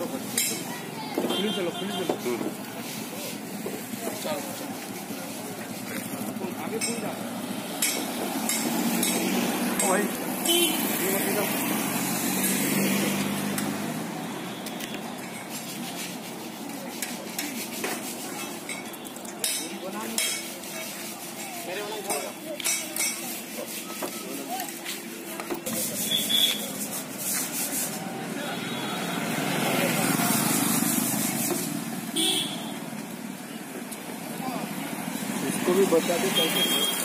खुली चलो आगे खुल जा भाई मेरे वाला इधर इसको भी बता दे कैसे